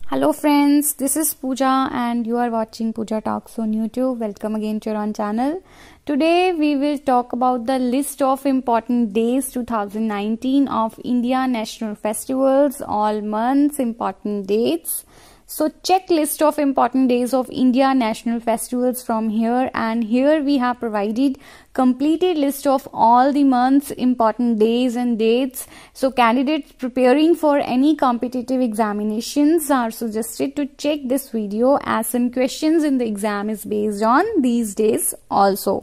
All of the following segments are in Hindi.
Hello friends, this is Pooja and you are watching Pooja Talks on YouTube. Welcome again to our channel. Today we will talk about the list of important days 2019 of India National Festivals, all months, important dates. So check list of important days of India National Festivals from here, and here we have provided completed list of all the months, important days and dates. So candidates preparing for any competitive examinations are suggested to check this video as some questions in the exam is based on these days also.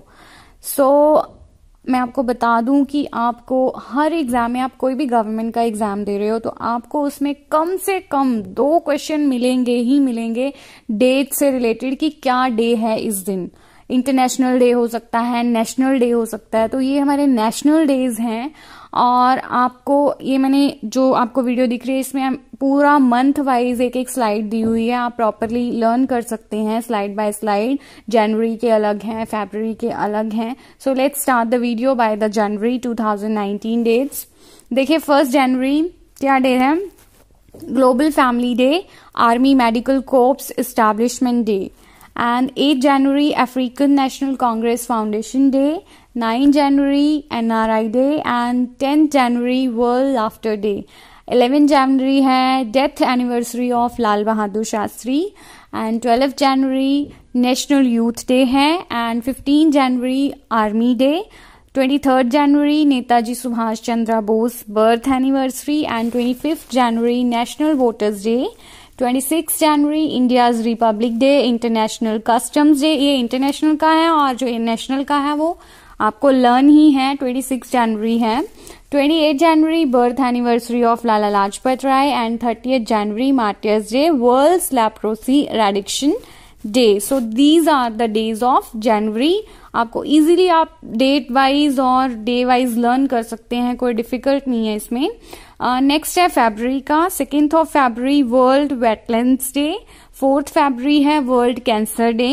So मैं आपको बता दूं कि आपको हर एग्जाम में, आप कोई भी गवर्नमेंट का एग्जाम दे रहे हो तो आपको उसमें कम से कम 2 क्वेश्चन मिलेंगे ही मिलेंगे डेट से रिलेटेड कि क्या डे है इस दिन. इंटरनेशनल डे हो सकता है, नेशनल डे हो सकता है. तो ये हमारे नेशनल डेज हैं और आपको ये मैंने जो आपको वीडियो दिख रही है इसमें पूरा मंथ वाइज एक एक स्लाइड दी हुई है. आप प्रॉपरली लर्न कर सकते हैं स्लाइड बाय स्लाइड. जनवरी के अलग हैं, फरवरी के अलग हैं. So let's start the video by the January 2019 dates. देखिए 1 जनवरी क्या डे है? Global family day, army medical corps establishment day. And 8 January African National Congress Foundation Day, 9 January NRI Day and 10th January World Laughter Day. 11 January है Death Anniversary of Lal Bahadur Shastri and 12 January National Youth Day है and 15 January Army Day. 23rd January Netaji Subhash Chandra Bose birth anniversary and 25th January National Voters Day. 26 January India's republic day, international customs day. ये इंटरनेशनल का है और जो नेशनल का है वो आपको लर्न ही है. 26 जनवरी है. 28 January birth anniversary of Lala Lajpat Rai and 30th January martyrs day, world leprosy eradication day. So these are the days of January. आपको इजीली आप डेट वाइज और डे वाइज लर्न कर सकते हैं, कोई डिफिकल्ट नहीं है इसमें. नेक्स्ट है फरवरी का. 2nd of February world wetlands day. 4th फरवरी है world cancer day.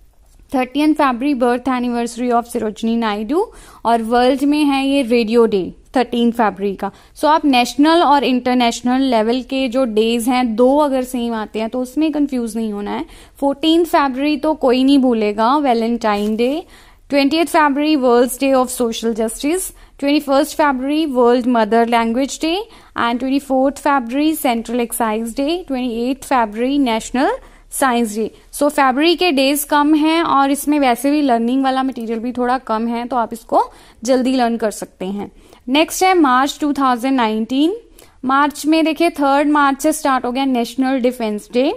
30th February birth anniversary of Sarojini Naidu और वर्ल्ड में है ये रेडियो डे 13 फरवरी का. सो आप नेशनल और इंटरनेशनल लेवल के जो डेज हैं 2 अगर सेम आते हैं तो उसमें कंफ्यूज नहीं होना है. 14 फरवरी तो कोई नहीं भूलेगा, valentine day. 20th February world day of social justice. 21st February world mother language day and 24th February central excise day. 28th February national science day. So फरवरी के डेज कम हैं और इसमें वैसे भी लर्निंग वाला मटेरियल भी थोड़ा कम है तो आप इसको जल्दी लर्न कर सकते हैं. नेक्स्ट है मार्च 2019. मार्च में देखिए 3rd मार्च से स्टार्ट हो गया नेशनल डिफेंस डे.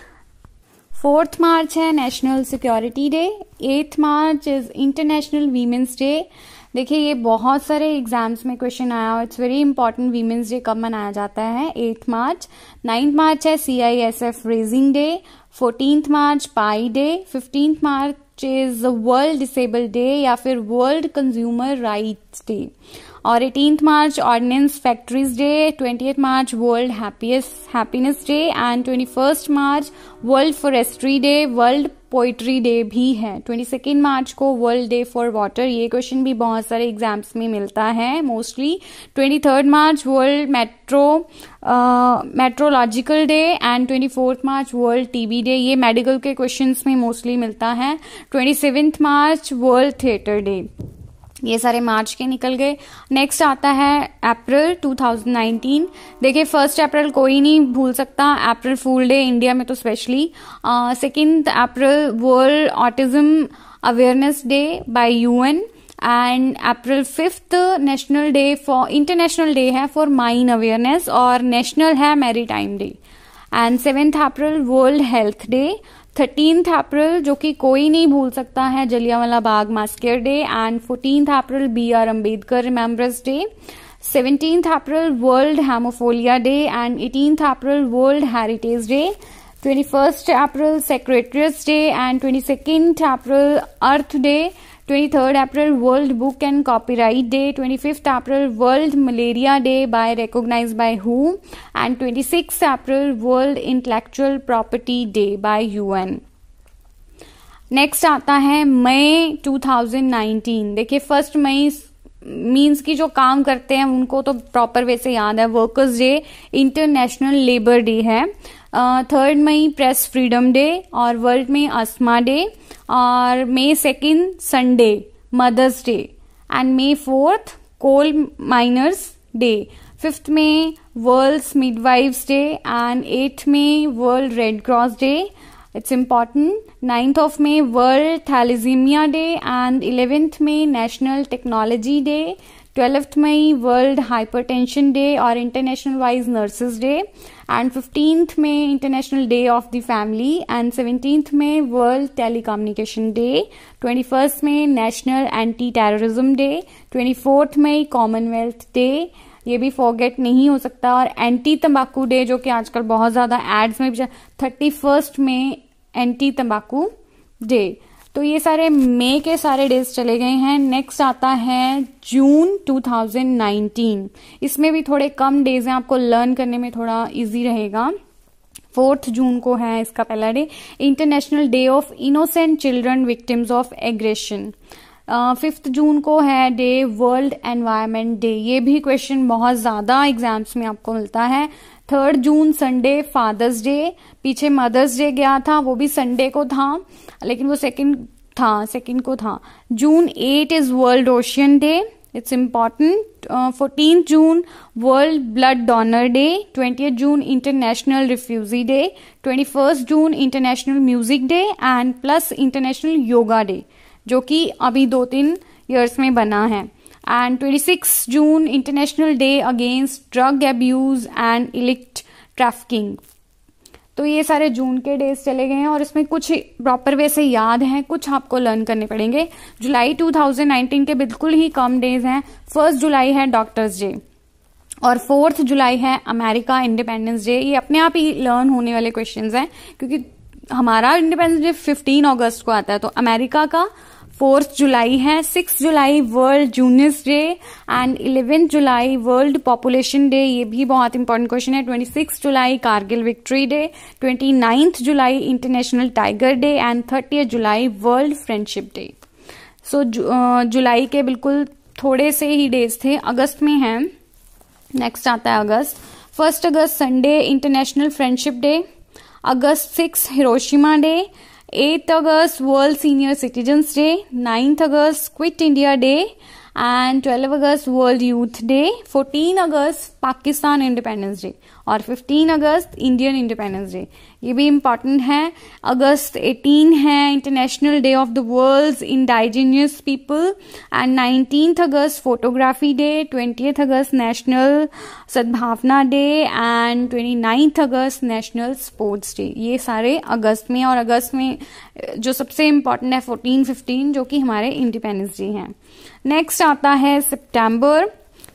4th मार्च है national security day. 8th March is international women's day. देखिए ये बहुत सारे एग्जाम्स में क्वेश्चन आया और it's very important. Women's day कब मनाया जाता है? 8th मार्च. 9th मार्च है CISF raising day. 14th March pi day. 15th March is world disable day या फिर वर्ल्ड कंज्यूमर राइट्स डे. और 18th March ordnance factories day. 20th March world happiness day and 21st March world forestry day. World poetry day भी है. 22nd मार्च को वर्ल्ड डे फॉर वाटर. ये क्वेश्चन भी बहुत सारे एग्जाम्स में मिलता है mostly. 23rd March world metrological day and 24th March world TB day. ये मेडिकल के क्वेश्चंस में मोस्टली मिलता है. 27th मार्च वर्ल्ड थिएटर डे. ये सारे मार्च के निकल गए. नेक्स्ट आता है अप्रैल 2019. देखिए 1 अप्रैल कोई नहीं भूल सकता, अप्रैल फूल डे इंडिया में तो specially. 2 April world autism awareness day by UN and April 5th national day for international day है फॉर माइन अवेयरनेस और नेशनल है maritime day. And 7th April world health day. 13th अप्रैल जो कि कोई नहीं भूल सकता है Jallianwala Bagh massacre day and 14th April BR Ambedkar remembrance day. 17th April world hemophilia day and 18th April world heritage day. 21st April secretaries day and 22nd April earth day. 23rd April world book and copyright day. 25th April world malaria day by recognized by हु and 26th April world intellectual property day by UN. Next आता है मई 2019. देखिए 1 मई मीन्स की जो काम करते हैं उनको तो प्रॉपर वे से याद है। Workers day, international labour day है। 3 मई प्रेस फ्रीडम डे और वर्ल्ड में अस्थमा डे, और May 2 Sunday mother's day, and May 4 coal miners day. 5 May world midwives day, and 8 May world red cross day, it's important। 9th May world thalassemia day, and 11th May national technology day. 12th May world hypertension day और international wise nurses day, and 15th May international day of the family, and 17th May world telecommunication day. 21st May national anti terrorism day. 24th May commonwealth day, ये भी फॉरगेट नहीं हो सकता। और एंटी तंबाकू डे, जो कि आजकल बहुत ज्यादा एड्स में भी 31st May एंटी तंबाकू डे। तो ये सारे मई के सारे डेज चले गए हैं। नेक्स्ट आता है जून 2019। इसमें भी थोड़े कम डेज हैं, आपको लर्न करने में थोड़ा इजी रहेगा। 4 जून को है इसका पहला day, international day of innocent children victims of aggression. 5 जून को है डे वर्ल्ड एनवायरमेंट डे। ये भी क्वेश्चन बहुत ज्यादा एग्जाम्स में आपको मिलता है। 3 जून संडे फादर्स डे। पीछे मदर्स डे गया था, वो भी संडे को था, लेकिन वो सेकंड को था। June 8 is world ocean day, it's important. 14 June world blood donor day. 20 June international refugee day. 21 June international music day, and plus international yoga day, जो कि अभी 2-3 ईयर्स में बना है। And 26 June international day against drug abuse and illicit trafficking. तो ये सारे जून के डेज चले गए हैं, और इसमें कुछ प्रॉपर वे से याद हैं, कुछ आपको लर्न करने पड़ेंगे। जुलाई 2019 के बिल्कुल ही कम डेज हैं। 1 जुलाई है डॉक्टर्स डे, और 4 जुलाई है अमेरिका इंडिपेंडेंस डे। ये अपने आप ही लर्न होने वाले क्वेश्चंस हैं, क्योंकि हमारा इंडिपेंडेंस डे 15 अगस्त को आता है, तो अमेरिका का 4 जुलाई है। 6 July world juniors day, and 11 July world population day. ये भी बहुत इंपॉर्टेंट क्वेश्चन है। 26 July Kargil victory day. 29 July international tiger day, and 30 July world friendship day. So जुलाई के बिल्कुल थोड़े से ही डेज थे। अगस्त में है, नेक्स्ट आता है अगस्त। 1 August Sunday international friendship day. August 6 Hiroshima day. 8 August world senior citizens day. 9 August quit India day, and 12 August world youth day. 14 August Pakistan independence day, और 15 अगस्त इंडियन इंडिपेंडेंस डे। ये भी इम्पॉर्टेंट है। अगस्त 18 है international day of the world's indigenous people, and 19 August photography day. 20 August national Sadbhavana day, and 29 August national sports day. ये सारे अगस्त में, और अगस्त में जो सबसे इम्पॉर्टेंट है 14-15, जो कि हमारे इंडिपेंडेंस डे हैं। नेक्स्ट आता है सितंबर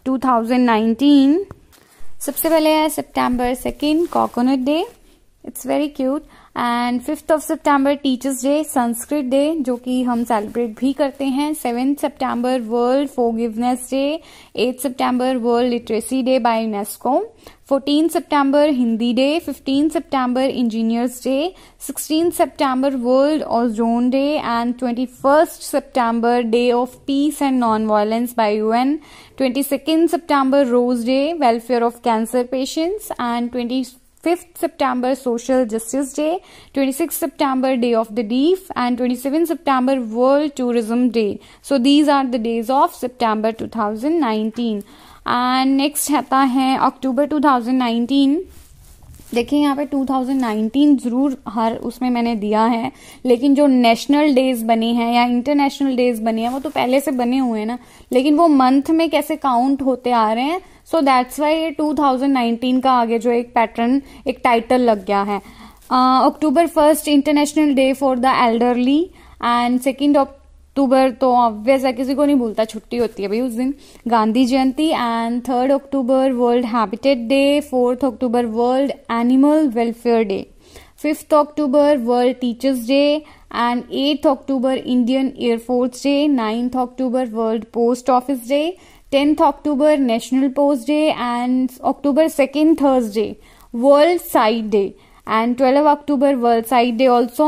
2019। सबसे पहले है सितंबर 2 coconut day, it's very cute. And 5 September teachers day, Sanskrit day, जो कि हम सेलिब्रेट भी करते हैं। 7 September world forgiveness day. 8 September world literacy day by UNESCO. 14 September Hindi day. 15 September engineers day. 16 September world ozone day, and 21 September day of peace and non violence by UN. 22 September rose day, welfare of cancer patients, and 25 September Social Justice Day, 26 September Day of the Deaf, and 27 September World Tourism Day. So these are the days of September 2019. And next आता है October 2019. देखिए यहाँ पे 2019 जरूर हर उसमें मैंने दिया है, लेकिन जो नेशनल डेज बने हैं या इंटरनेशनल डेज बने हैं वो तो पहले से बने हुए हैं ना, लेकिन वो मंथ में कैसे काउंट होते आ रहे हैं। सो दैट्स वाई ये 2019 का आगे जो एक पैटर्न, एक टाइटल लग गया है। October 1 international day for the elderly, and 2 अक्टूबर तो ऑब्वियस है, किसी को नहीं भूलता, छुट्टी होती है भाई उस दिन, Gandhi Jayanti. And 3 October world habitat day. 4 October world animal welfare day. 5 October world teachers day, and 8 October Indian air force day. 9 October world post office day. 10 October national post day, and October 2 Thursday world sight day, and 12 October world sight day also.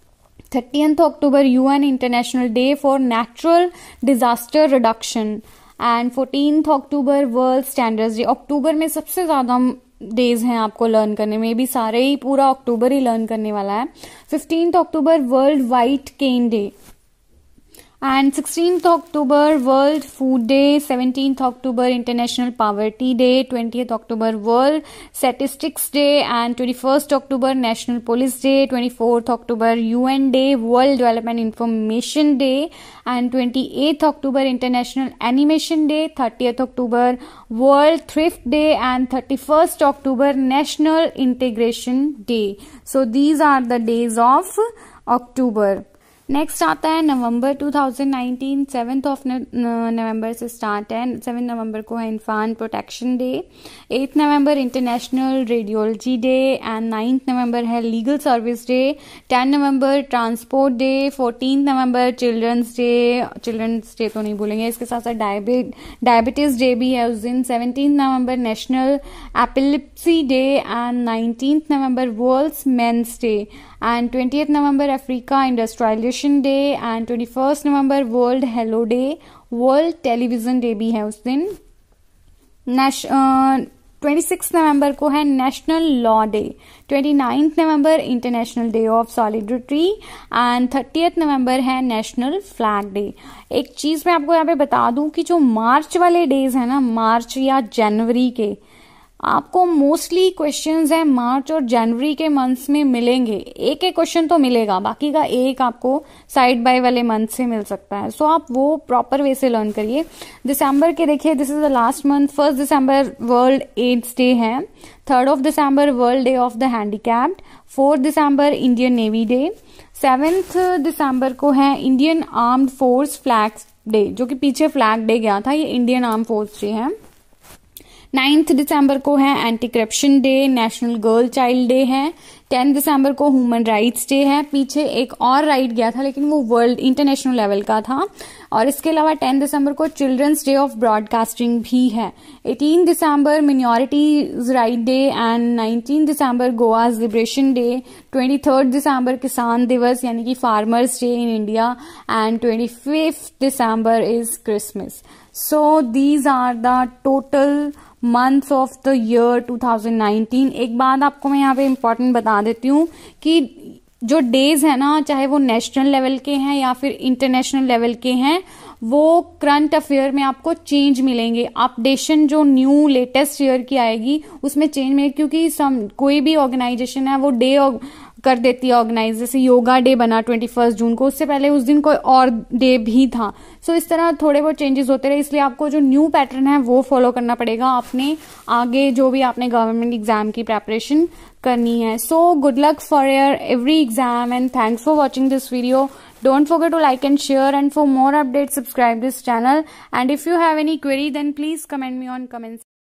30 October UN international day for natural disaster reduction, and 14th October world standards day. अक्टूबर में सबसे ज्यादा डेज हैं आपको लर्न करने में, भी सारे ही पूरा अक्टूबर ही लर्न करने वाला है। 15th October world white cane day and 16th October World Food Day, 17th October International Poverty Day, 20th October World Statistics Day and 21st October National Police Day, 24th October UN Day, World Development Information Day and 28th October International Animation Day, 30th October World Thrift Day and 31st October National Integration Day. So these are the days of October. Next आता है नवंबर 2019, 7th ऑफ नवंबर से स्टार्ट है। 7 नवंबर को है infant protection day, 8 November international radiology day and 9th नवंबर है legal service day, 10 November transport day, 14 November children's day तो नहीं भूलेंगे, इसके साथ साथ डायबिटीज डे भी है उस दिन। 17 November national epilepsy day and 19th November world's men's day and 20th November Africa Industrialization Day and 21st November World Hello Day, World Television Day भी है उस दिन। 26 नवंबर को है national law day, 29th November international day of solidarity and 30th नवंबर है नेशनल फ्लैग डे। एक चीज मैं आपको यहाँ पे बता दूं कि जो मार्च वाले डेज है ना, मार्च या जनवरी के, आपको मोस्टली क्वेश्चंस है मार्च और जनवरी के मंथ्स में मिलेंगे। एक एक क्वेश्चन तो मिलेगा, बाकी का एक आपको साइड बाय वाले मंथ से मिल सकता है। सो आप वो प्रॉपर वे से लर्न करिए। दिसंबर के देखिए, this is the last month. 1 December world AIDS day है, 3 December world day of the handicapped, 4 December Indian navy day, 7 दिसंबर को है Indian armed force flag day, जो कि पीछे फ्लैग डे गया था, ये इंडियन आर्म फोर्स डे है। 9th दिसंबर को है anti corruption day, national girl child day है। 10 दिसंबर को ह्यूमन राइट्स डे है, पीछे एक और राइट गया था लेकिन वो वर्ल्ड इंटरनेशनल लेवल का था। और इसके अलावा 10 दिसंबर को चिल्ड्रंस डे ऑफ ब्रॉडकास्टिंग भी है। 18 December minorities right day and 19 December Goa's liberation day, 23 December किसान दिवस यानी कि farmers day in India and 25 December is Christmas. So these are the total months of the year 2019। एक बात आपको मैं यहाँ पे इम्पोर्टेंट बता देती हूँ कि जो डेज है ना, चाहे वो नेशनल लेवल के हैं या फिर इंटरनेशनल लेवल के हैं, वो करंट अफेयर में आपको चेंज मिलेंगे। अपडेशन जो न्यू लेटेस्ट ईयर की आएगी उसमें चेंज मिलेगी, क्योंकि कोई भी ऑर्गेनाइजेशन है वो डे कर देती है ऑर्गेनाइज। जैसे योगा डे बना 21 जून को, उससे पहले उस दिन कोई और डे भी था। सो इस तरह थोड़े बहुत चेंजेस होते रहे, इसलिए आपको जो न्यू पैटर्न है वो फॉलो करना पड़ेगा अपने आगे जो भी आपने गवर्नमेंट एग्जाम की प्रेपरेशन करनी है। So good luck for your every exam and thanks for watching this video. Don't forget to like and share, and for more updates subscribe this channel, and if you have any query then please comment me on comments.